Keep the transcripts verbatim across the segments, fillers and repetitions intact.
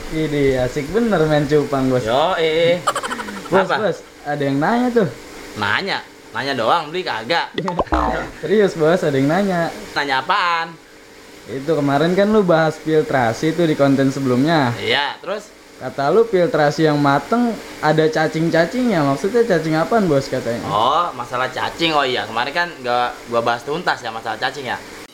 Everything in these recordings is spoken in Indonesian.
Ini asik bener main cupang, Bos. Yo, eh. Bos, Apa? Bos, ada yang nanya tuh. Nanya, nanya doang, beli kagak. Serius, Bos, ada yang nanya. Nanya apaan? Itu kemarin kan lu bahas filtrasi tuh di konten sebelumnya. Iya, terus? Kata lu filtrasi yang mateng ada cacing-cacingnya. Maksudnya cacing apaan, Bos, katanya? Oh, masalah cacing. Oh iya, kemarin kan gak gua bahas tuntas ya masalah cacing ya.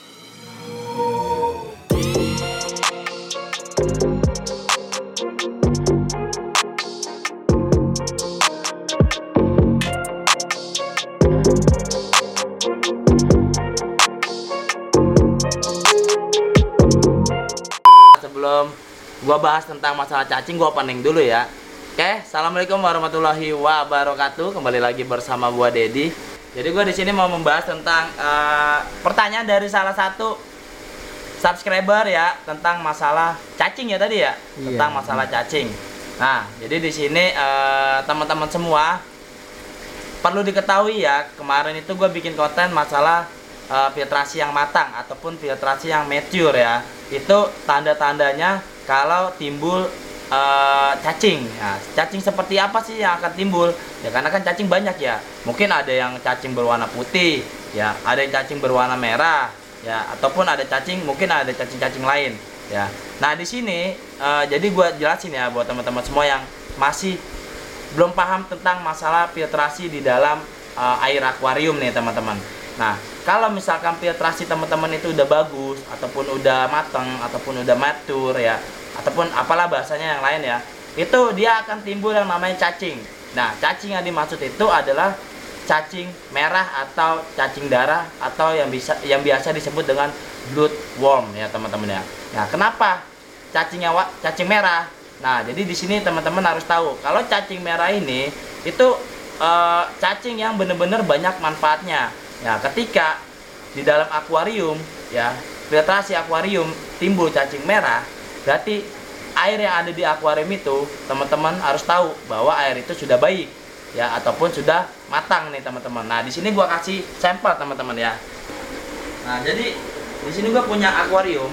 Sebelum gua bahas tentang masalah cacing, gua opening dulu ya. Oke, assalamualaikum warahmatullahi wabarakatuh. Kembali lagi bersama gua Dedi. Jadi gua di sini mau membahas tentang uh, pertanyaan dari salah satu subscriber ya tentang masalah cacing ya tadi ya, Iya. tentang masalah cacing. Nah, jadi di sini uh, teman-teman semua perlu diketahui ya, kemarin itu gue bikin konten masalah uh, filtrasi yang matang ataupun filtrasi yang mature ya. Itu tanda-tandanya kalau timbul uh, cacing. Nah, cacing seperti apa sih yang akan timbul? Ya karena kan cacing banyak ya. Mungkin ada yang cacing berwarna putih, ya, ada yang cacing berwarna merah, ya, ataupun ada cacing, mungkin ada cacing-cacing lain, ya. Nah, di sini uh, jadi gue jelasin ya buat teman-teman semua yang masih belum paham tentang masalah filtrasi di dalam uh, air akuarium nih teman-teman. Nah, kalau misalkan filtrasi teman-teman itu udah bagus ataupun udah mateng ataupun udah mature ya, ataupun apalah bahasanya yang lain ya, itu dia akan timbul yang namanya cacing. Nah, cacing yang dimaksud itu adalah cacing merah atau cacing darah atau yang bisa yang biasa disebut dengan bloodworm ya teman-teman ya. Nah, kenapa cacingnya cacing merah? Nah, jadi di sini teman-teman harus tahu kalau cacing merah ini itu e, cacing yang benar-benar banyak manfaatnya. Ya, ketika di dalam akuarium ya, filtrasi akuarium timbul cacing merah, berarti air yang ada di akuarium itu teman-teman harus tahu bahwa air itu sudah baik ya ataupun sudah matang nih teman-teman. Nah, di sini gua kasih sampel teman-teman ya. Nah, jadi di sini gua punya akuarium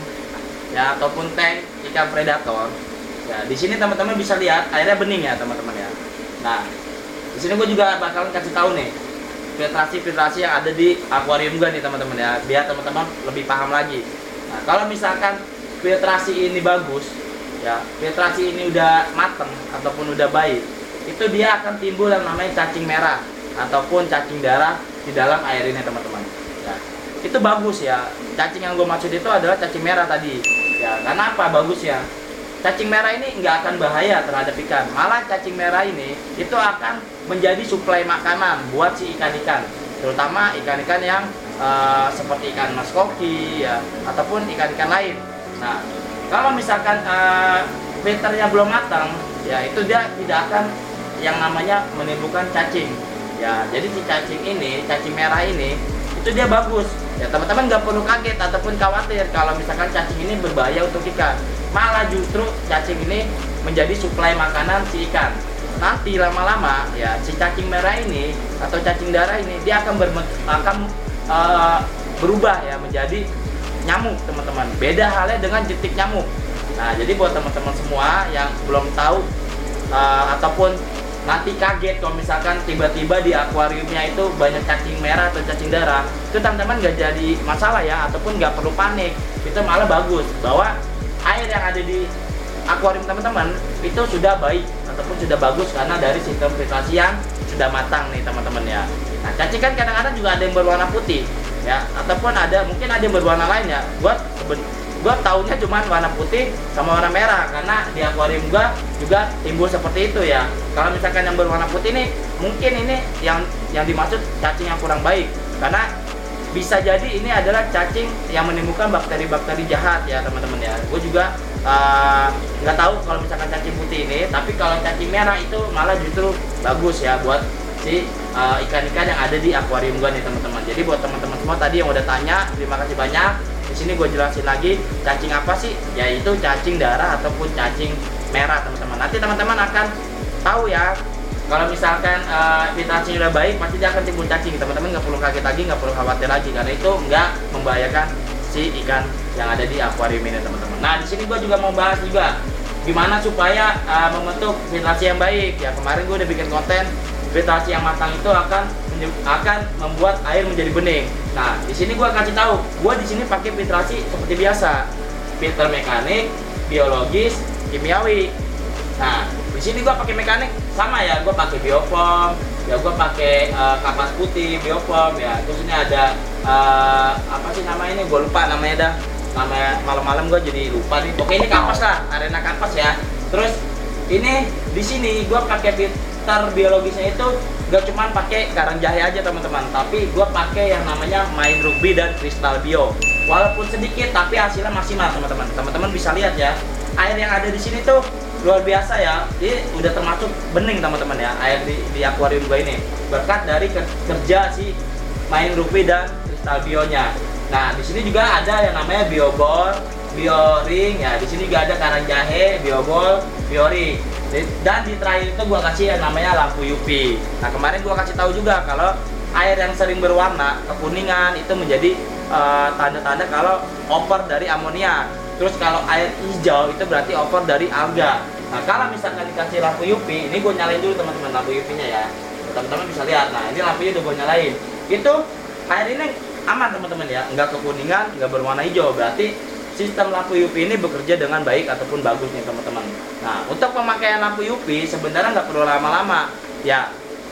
ya ataupun tank ikan predator. Ya, di sini teman-teman bisa lihat airnya bening ya teman-teman ya. Nah, di sini gue juga bakalan kasih tahu nih filtrasi-filtrasi yang ada di akuarium gue nih teman-teman ya, biar teman-teman lebih paham lagi. Nah, kalau misalkan filtrasi ini bagus, ya, filtrasi ini udah mateng ataupun udah baik, itu dia akan timbul yang namanya cacing merah ataupun cacing darah di dalam air ini teman-teman. Ya, itu bagus ya. Cacing yang gue maksud itu adalah cacing merah tadi. Ya, karena apa bagus ya? Cacing merah ini nggak akan bahaya terhadap ikan. Malah cacing merah ini itu akan menjadi suplai makanan buat si ikan-ikan, terutama ikan-ikan yang uh, seperti ikan mas koki ya, ataupun ikan-ikan lain. Nah, kalau misalkan uh, filternya belum matang, ya itu dia tidak akan yang namanya menimbulkan cacing. Ya, jadi si cacing ini, cacing merah ini, itu dia bagus. Ya teman-teman nggak perlu kaget ataupun khawatir kalau misalkan cacing ini berbahaya untuk ikan. Malah justru cacing ini menjadi suplai makanan si ikan. Nanti lama-lama ya si cacing merah ini atau cacing darah ini dia akan ber akan uh, berubah ya menjadi nyamuk teman-teman. Beda halnya dengan jentik nyamuk. Nah, jadi buat teman-teman semua yang belum tahu uh, ataupun nanti kaget kalau misalkan tiba-tiba di akuariumnya itu banyak cacing merah atau cacing darah, itu teman-teman nggak jadi masalah ya ataupun nggak perlu panik. Itu malah bagus bahwa air yang ada di akuarium teman-teman itu sudah baik ataupun sudah bagus karena dari sistem filtrasi yang sudah matang nih teman-teman ya. Nah, cacing kan kadang-kadang juga ada yang berwarna putih ya, ataupun ada mungkin ada yang berwarna lain ya. Buat gua taunya cuma warna putih sama warna merah karena di akuarium gua juga timbul seperti itu ya. Kalau misalkan yang berwarna putih nih mungkin ini yang yang dimaksud cacing yang kurang baik karena bisa jadi ini adalah cacing yang menimbulkan bakteri-bakteri jahat ya teman-teman ya. Gue juga nggak uh, tahu kalau misalkan cacing putih ini, tapi kalau cacing merah itu malah justru bagus ya buat si ikan-ikan uh, yang ada di akuarium gue nih teman-teman. Jadi buat teman-teman semua tadi yang udah tanya, terima kasih banyak. Di sini gue jelasin lagi cacing apa sih? Yaitu cacing darah ataupun cacing merah teman-teman. Nanti teman-teman akan tahu ya. Kalau misalkan uh, filtrasinya udah baik, pasti dia akan timbul cacing. Teman-teman nggak perlu kaget lagi, nggak perlu khawatir lagi karena itu nggak membahayakan si ikan yang ada di akuarium ini teman-teman. Nah, di sini gue juga mau bahas juga gimana supaya uh, membentuk filtrasi yang baik. Ya kemarin gue udah bikin konten filtrasi yang matang itu akan akan membuat air menjadi bening. Nah di sini gue kasih tahu, gue di sini pakai filtrasi seperti biasa, filter mekanik, biologis, kimiawi. Nah di sini gue pakai mekanik sama ya, gue pakai biofoam, ya gue pakai uh, kapas putih biofoam ya. Terus ini ada uh, apa sih nama ini, gue lupa namanya dah. Namanya malam-malam gue jadi lupa nih. Oke ini kapas lah, arena kapas ya. Terus ini di sini gue pakai filter biologisnya itu gak cuman pakai karang jahe aja teman-teman, tapi gue pakai yang namanya Main Rugby dan Kristal Bio. Walaupun sedikit tapi hasilnya maksimal teman-teman. Teman-teman bisa lihat ya, air yang ada di sini tuh luar biasa ya. Ini udah termasuk bening teman-teman ya, air di, di akuarium gue ini berkat dari kerja si Main Rugby dan Kristal Bio-nya. Nah, di sini juga ada yang namanya biobol, bioring ya. Di sini juga ada karang jahe, biobol, bioring. Dan di terakhir itu gua kasih yang namanya lampu U V. Nah, kemarin gua kasih tahu juga kalau air yang sering berwarna kekuningan itu menjadi tanda-tanda uh, kalau over dari amonia. Terus kalau air hijau itu berarti over dari alga. Nah, kalau misalkan dikasih lampu U V, ini gua nyalain dulu teman-teman lampu U V-nya ya. Teman-teman bisa lihat. Nah, ini lampunya udah gua nyalain. Itu air ini aman teman-teman ya, nggak kekuningan, nggak berwarna hijau, berarti sistem lampu U V ini bekerja dengan baik ataupun bagus nih teman-teman. Nah untuk pemakaian lampu U V sebenarnya nggak perlu lama-lama ya,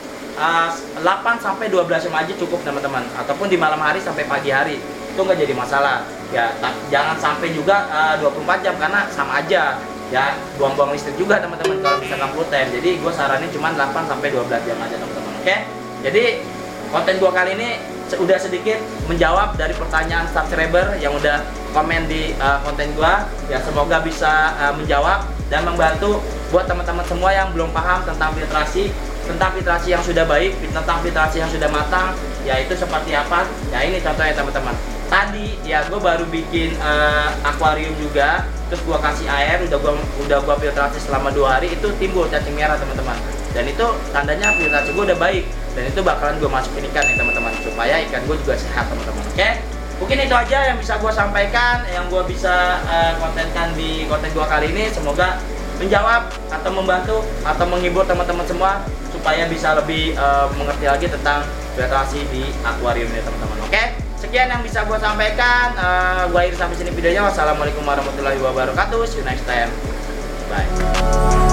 uh, delapan sampai dua belas jam aja cukup teman-teman, ataupun di malam hari sampai pagi hari itu nggak jadi masalah ya. Jangan sampai juga uh, dua puluh empat jam karena sama aja ya, buang-buang listrik juga teman-teman kalau misalkan full time. Jadi gue saranin cuma delapan sampai dua belas jam aja teman-teman. Oke, jadi konten gua kali ini udah sedikit menjawab dari pertanyaan subscriber yang udah komen di uh, konten gua ya. Semoga bisa uh, menjawab dan membantu buat teman-teman semua yang belum paham tentang filtrasi, tentang filtrasi yang sudah baik, tentang filtrasi yang sudah matang ya, itu seperti apa ya. Ini contohnya teman-teman, tadi ya gue baru bikin uh, akuarium juga, terus gua kasih air, udah gua udah gua filtrasi selama dua hari, itu timbul cacing merah teman-teman, dan itu tandanya filtrasi gua udah baik, dan itu bakalan gue masukin ikan nih teman-teman, supaya ikan gue juga sehat teman-teman. Oke, mungkin itu aja yang bisa gue sampaikan, yang gue bisa uh, kontenkan di konten gue kali ini. Semoga menjawab atau membantu atau menghibur teman-teman semua supaya bisa lebih uh, mengerti lagi tentang filtrasi di akuarium ini teman-teman. Oke, sekian yang bisa gue sampaikan. Uh, gue akhiri sampai sini videonya. Wassalamualaikum warahmatullahi wabarakatuh. See you next time. Bye.